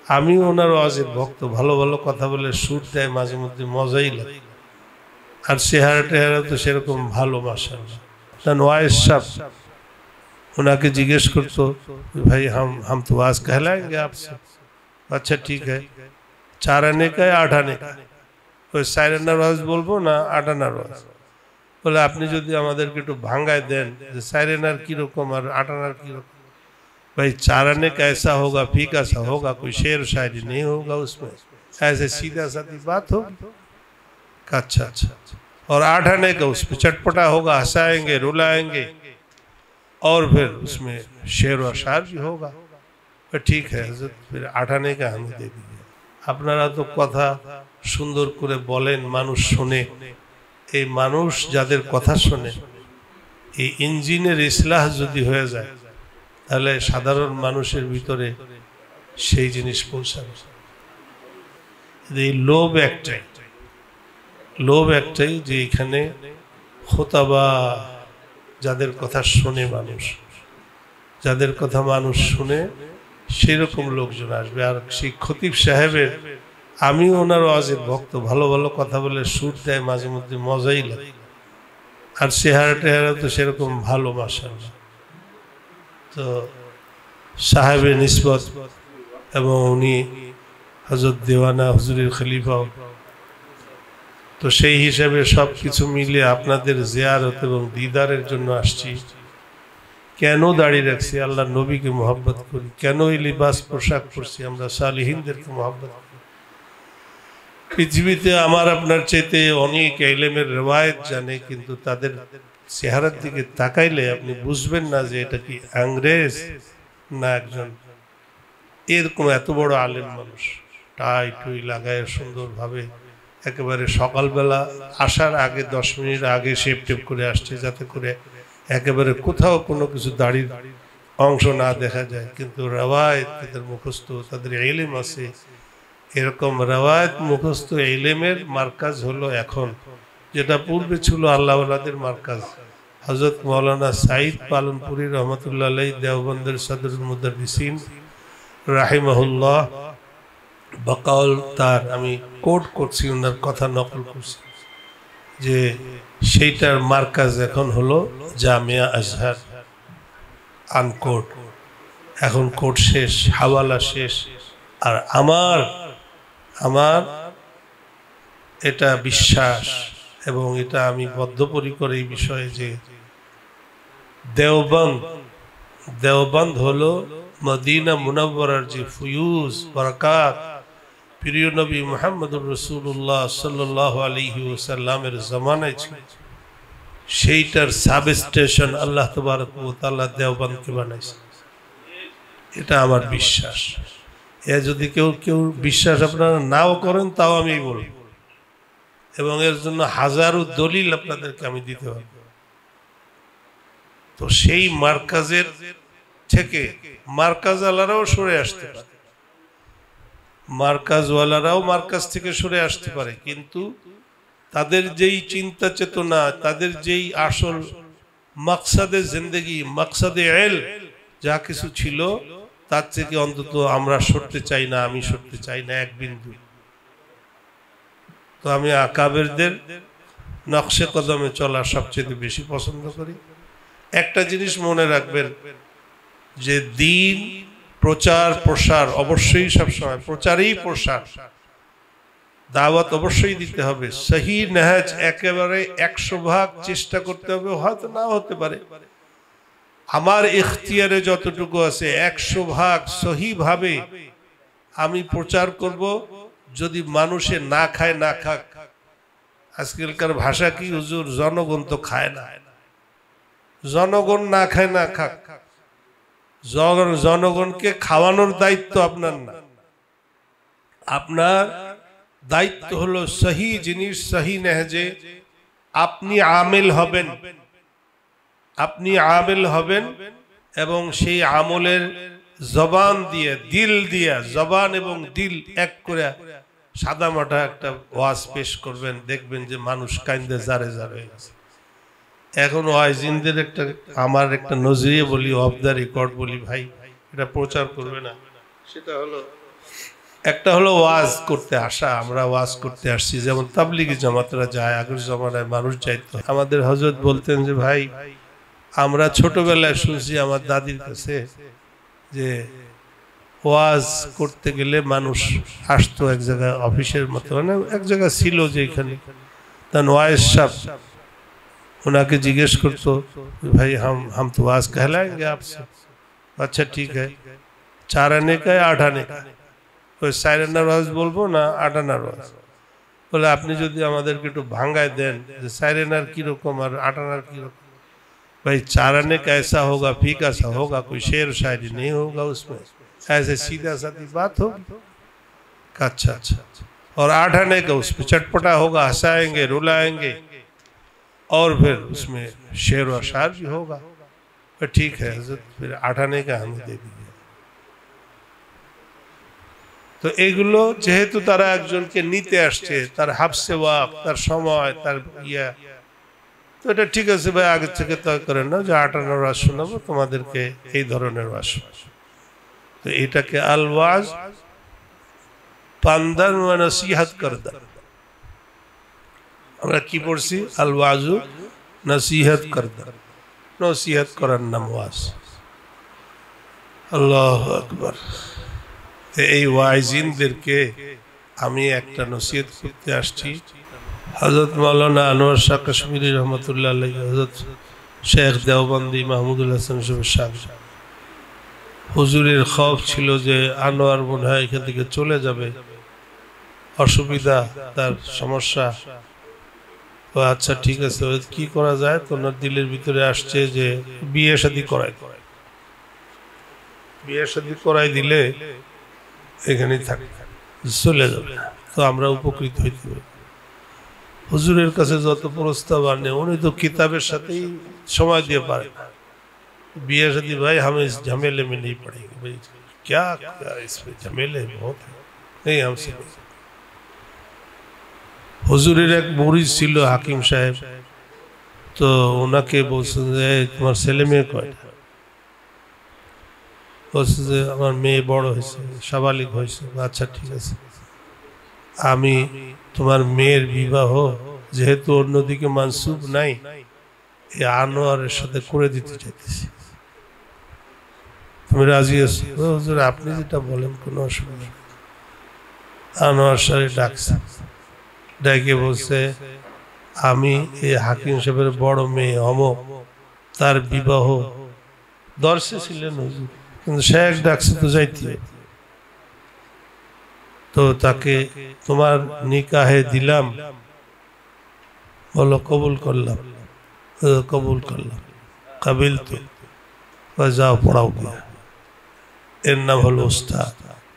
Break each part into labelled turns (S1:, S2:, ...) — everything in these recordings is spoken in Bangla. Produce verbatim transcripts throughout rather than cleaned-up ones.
S1: আমিও ওনার ওয়াজের ভক্ত, ভালো ভালো কথা বলে সুর দেয়, মাঝে মধ্যে মজাই লাগে। আর চেহারা টেহারা তো সেরকম ভালো, মাশাআল্লাহ। ওয়াইজ সাহেব उनके जिज्ञेस कर तो भाई हम हम तो आज कहलाएंगे आपसे। अच्छा ठीक है, चार आने का या आठ आने का? कोई चार आनार वाज बोलबो ना आठ आनार वाज? बोले আপনি যদি আমাদেরকে একটু ভাঙায় দেন যে চার আনার কি রকম আর আট আনার কি রকম। भाई चार आने का ऐसा होगा, फीका सा होगा, कोई शेर शायरी नहीं होगा उसमें, ऐसे सीधा सादी बात होगी। अच्छा अच्छा, और आठ आने का उसमें चटपटा होगा, हंसाएंगे रुलाएंगे और फिर उसमें शेर व शार भी होगा। फिर ठीक है हज़रत, फिर आठ आने का हमें दे दीजिए। আপনারা তো কথা সুন্দর করে বলেন, মানুষ শুনে। এই মানুষ যাদের কথা শুনে, এই ইঞ্জিনের ইসলাহ যদি হয়ে যায় তাহলে সাধারণ মানুষের ভিতরে সেই জিনিস পৌঁছাবে। এই লোভ একটাই, লোভ একটাই যে এখানে খোতাবা যাদের কথা শুনে মানুষ, যাদের কথা মানুষ শুনে সেরকম লোকজন আসবে। আর সেই খতিব সাহেবের, আমিও ওনার ওয়াজের ভক্ত, ভালো ভালো কথা বলে সুর দেয়, মাঝে মধ্যে মজাই লাগে। আর চেহারা টেহারা তো সেরকম ভালো, মাশাআল্লাহ। তো সাহেবের নিসবত এবং উনি হযরত দেওয়ানা হুজুরের খলিফা, তো সেই হিসাবে সব কিছু মিলে আপনাদের জিয়ারত এবং দিদারের জন্য আসছি। কেন দাঁড়িয়ে রাখছি? আল্লাহ নবীকে মহব্বত করি। কেন এই লিবাস পোশাক পরছি? আমরা সালিহিনদেরকে মহব্বত করি। পৃথিবীতে আমার আপনার চাইতে অনেক ইলমের রিওয়ায়াত জানে, কিন্তু তাদের চেহারার দিকে তাকাইলে আপনি বুঝবেন না যে এটা কি ইংরেজ না একজন এরকম এত বড় আলেম মানুষ। টাই টুই লাগায় সুন্দরভাবে একেবারে সকালবেলা আসার আগে দশ মিনিট আগে শেপ টেপ করে আসছে, যাতে করে একেবারে কোথাও কোনো কিছু দাড়ির অংশ না দেখা যায়। কিন্তু রওয়ায়াত তাদের মুখস্থ, তাদের ইলম আছে। এরকম রওয়ায়াত মুখস্থ ইলমের মার্কাজ হলো এখন, যেটা পূর্বে ছিল আল্লাহওয়ালাদের মার্কাজ। হযরত মাওলানা সাঈদ পালনপুরি রহমতুল্লাহ আলাইহি দেওবন্দের সদরুল মুদাররিসিন রাহিমাহুল্লাহ বকাউল তার, আমি কোট করছি, ওনার কথা নকল করছি, যে সেইটার মার্কাজ এখন হলো জামিয়া আজহার আনকোট। এখন কোট শেষ, হাওয়ালা শেষ। আর আমার আমার এটা বিশ্বাস এবং এটা আমি বদ্ধপরিকর এই বিষয়ে যে দেওবন্দ দেওবন্দ হলো মদিনা মুনাওয়ারার যে ফুয়ুজ বরকাত প্রিয় নবী মুহাম্মদুর রাসূলুল্লাহ সাল্লাল্লাহু আলাইহি ওয়াসাল্লামের জামানায় ছিল, সেইটার সাব স্টেশন আল্লাহ তাবারক ওয়া তাআলা দেওবন্দকে বানাইছে। এটা আমার বিশ্বাস। এ যদি কেউ কেউ বিশ্বাস আপনারা নাও করেন তাও আমি বলব, এবং এর জন্য হাজারো দলিল আপনাদেরকে আমি দিতে পারব। তো সেই মার্কাজের থেকে মার্কাজওয়ালারাও সরে আসতে পারে, মার্কাজওয়ালারাও মার্কাজ থেকে সরে আসতে পারে, কিন্তু তাদের যেই চিন্তা চেতনা, তাদের যেই আসল মাকসাদে জিন্দেগি, মাকসাদে ইলম যা কিছু ছিল, তার থেকে অন্তত আমরা সরতে চাই না, আমি সরতে চাই না এক বিন্দু। তো আমি আকাবেরদের নকশে কদমে চলা সবচেয়ে বেশি পছন্দ করি। একটা জিনিস মনে রাখবেন যে দিন প্রচার প্রসার অবশ্যই সবসময় প্রচারই প্রসার, দাওয়াত অবশ্যই দিতে হবে। সহি নেহাজ একেবারে একশো ভাগ চেষ্টা করতে হবে, হয়তো না হতে পারে। আমার ইখতিয়ারে যতটুকু আছে একশো ভাগ সহি ভাবে আমি প্রচার করব। যদি মানুষে না খায় না খাক, আজকালকার ভাষা কি হুজুর, জনগণ তো খায় না, জনগণ না খায় না খাক, জনগণকে খাওয়ানোর দায়িত্ব আপনার না। আপনার দায়িত্ব হলো সহি জিনিস সহি নেহজে আপনি আমেল হবেন, আপনি আমেল হবেন এবং সেই আমলের জবান দিয়ে, দিল দিয়া, জবান এবং দিল এক করে সাদা মাটা একটা ওয়াজ পেশ করবেন, দেখবেন যে মানুষ কাইন্দে জারে জারে হয়ে গেছে। এখন ওয়াইজিনদের একটা, আমার একটা নজরিয়ে বলি, অফ দ্য রেকর্ড বলি, ভাই এটা প্রচার করবে না। সেটা হলো একটা হলো ওয়াজ করতে আসা, আমরা ওয়াজ করতে আসছি, যেমন তাবলিগি জামাতরা যায়, আগের জমানায় মানুষ যাইতো। আমাদের হযরত বলতেন যে ভাই আমরা ছোটবেলায় শুনছি আমার দাদির কাছে যে ওয়াজ করতে গেলে মানুষ আসতো এক জায়গায়, অফিসের মতো মানে এক জায়গা ছিল যেখানে, তখন ওয়াইজ সাহেব ওনাকে জিজ্ঞেস করতো ভাই हम हम तो वाज कहलाएंगे आपसे। अच्छा ठीक है, चार आने का या आठ आने का? ওই চার আনার ওয়াজ বলবো না আট আনার ওয়াজ? বলে আপনি যদি আমাদেরকে একটু ভাঙায় দেন যে চার আনার কিরকম আর আট আনার কিরকম। भाई चार आने का ऐसा होगा, फीका सा होगा, कोई शेर शायरी नहीं होगा उसमें, ऐसे सीधा सादी बात होगी। अच्छा अच्छा, और आठ आने का उसमें चटपटा होगा, हंसाएंगे रुलाएंगे और फिर उसमें शेर व शार भी होगा। फिर ठीक है हज़रत, फिर आठ आने का हमें दे दीजिए। तो एगुलो जेहेतु तारा एकजनके नीते आसছে, তার হাফসে ওয়াক, তার সময়, তার ইয়া, তো এটা ঠিক আছে ভাই আগে থেকে তয় করেন না যে আট আনার ওয়াজ শোনাবো তোমাদেরকে, এই ধরনের ওয়াজ। তো এটাকে আল ওয়াজ পান্দান ওয়া নসিহত করদান, আমরা কি পড়ছি? আল ওয়াজু নসিহত করদান, নসিহত করার নাম ওয়াজ। আল্লাহু আকবার। এই ওয়াইজিনদেরকে আমি একটা নসিহত করতে আসছি। হযরত মাওলানা আনোয়ার শাহ কাশ্মীরি রহমতুল্লাহ আলাইহি, হযরত শেখ দেওবন্দি মাহমুদুল হাসান সাহেব, হুজুরের খৌফ ছিল যে আনোয়ার মনে হয় এখান থেকে চলে যাবে, অসুবিধা, তার সমস্যা। তো আচ্ছা ঠিক আছে, কি করা যায়? তো ওনার দিলের ভিতরে আসছে যে বিয়ে শাদী করাই, বিয়ে শাদী করাই দিলে এখানেই থাকে, চলে যাবে, তো আমরা উপকৃত হইতে পারি। হুজুরের কাছে যত প্রস্তাব আনে উনি তো কিতাবের সাথেই সময় দিয়ে পারে না। বিয়ে শাদী ভাই हम इस झमेले में नहीं पड़ेंगे, भाई क्या क्या इसमें झमेले बहुत है, नहीं हमसे नहीं। হুজুরের এক মুরিদ ছিল হাকিম সাহেব, তো ওনাকে বলছে যে তোমার ছেলে মেয়ে কয়টা? বলছে যে আমার মেয়ে বড় হয়েছে, সাবালিক হয়েছে। আচ্ছা ঠিক আছে, আমি তোমার মেয়ের বিবাহ যেহেতু অন্যদিকে মানসুব নাই, এই আনোয়ারের সাথে করে দিতে চাইতেছি, তুমি রাজি আছো? হুজুর আপনি যেটা বলেন কোনো অসুবিধা নেই। আনোয়ার সাহেব ডাকছে, ডাকে বলছে আমি এই হাকিম সাহেবের বড় মেয়ে অমক, তার বিবাহ দর্শে ছিলেন হুজুর, কিন্তু শেখ ডাকছে তো যাইতে, তো তাকে তোমার নিকাহে দিলাম। বলো কবুল করলাম, কবুল করলাম, কাবিল তো যাও পড়াও গিয়া। এর নাম হলো উস্তাদ।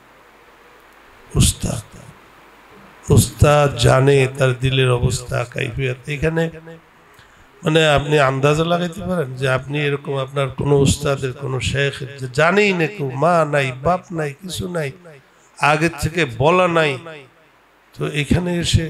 S1: উস্তাদ উস্তাদ জানে তার দিলের অবস্থা, কাইফিয়ত। এখানে মানে আপনি আন্দাজা লাগাইতে পারেন যে আপনি এরকম আপনার কোনো উস্তাদের কোনো শেখ জানেই না, কেউ মা নাই, বাপ নাই, কিছু নাই, আগের থেকে বলা নাই, তো এখানে এসে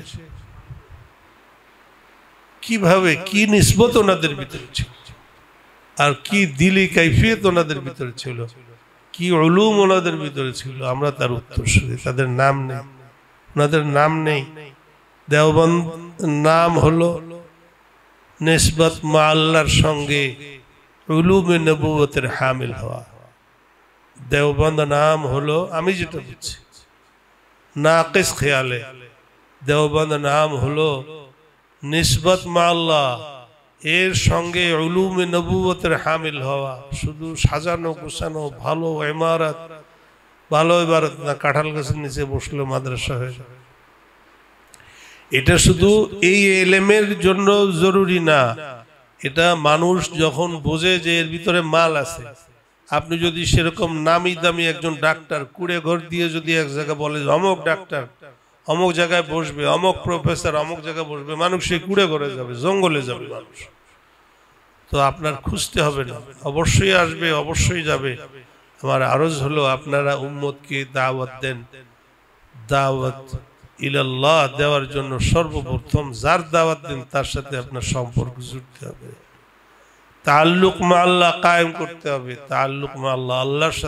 S1: কিভাবে কি নিসবত ওনাদের ভিতরে ছিল, আর কি দিলি কাইফিয়ত ওনাদের ভিতরে ছিল, কি উলুম ওনাদের ভিতরে ছিল, আমরা তার উত্তরসূরি। তাদের নাম নেই, ওনাদের নাম নেই। দেওবন্দ নাম হলো নিসবত মা আল্লাহর সঙ্গে উলুমে নবুয়তের হামিল হওয়া। দেওবন্দ নাম হলো, আমি যেটা বলছি নাকিস খেয়ালে, দেওবন্দ নাম হলো নিসবত মা আল্লাহ এর সঙ্গে উলুমে নবুয়তের হামিল হওয়া। শুধু সাজানো গুছানো ভালো ইমারত, ভালো ইবারত না, কাঁঠাল গাছের নিচে বসলে মাদ্রাসা হয়ে যাবে। এটা শুধু এই এলেমের জন্য জরুরি না, এটা মানুষ যখন বোঝে যে এর ভিতরে মাল আছে। আপনি যদি সেরকম নামি দামি একজন ডাক্তার কুড়ে ঘর দিয়ে যদি এক জায়গায় বলে অমুক ডাক্তার অমুক জায়গায় বসবে, অমুক প্রফেসর অমুক জায়গায় বসবে, মানুষ সে কুড়ে ঘরে যাবে, জঙ্গলে যাবে মানুষ। তো আপনার খুঁজতে হবে না, অবশ্যই আসবে, অবশ্যই যাবে। আমার আরজ হলো আপনারা উম্মতকে দাওয়াত দেন। দাওয়াত ইলাল্লাহ দেওয়ার জন্য সর্বপ্রথম যার দাওয়াত দেন তার সাথে আপনার সম্পর্ক জুড়তে হবে, তাআল্লুক মা আল্লাহ কায়েম করতে হবে। তাআল্লুক মা আল্লাহ, আল্লাহর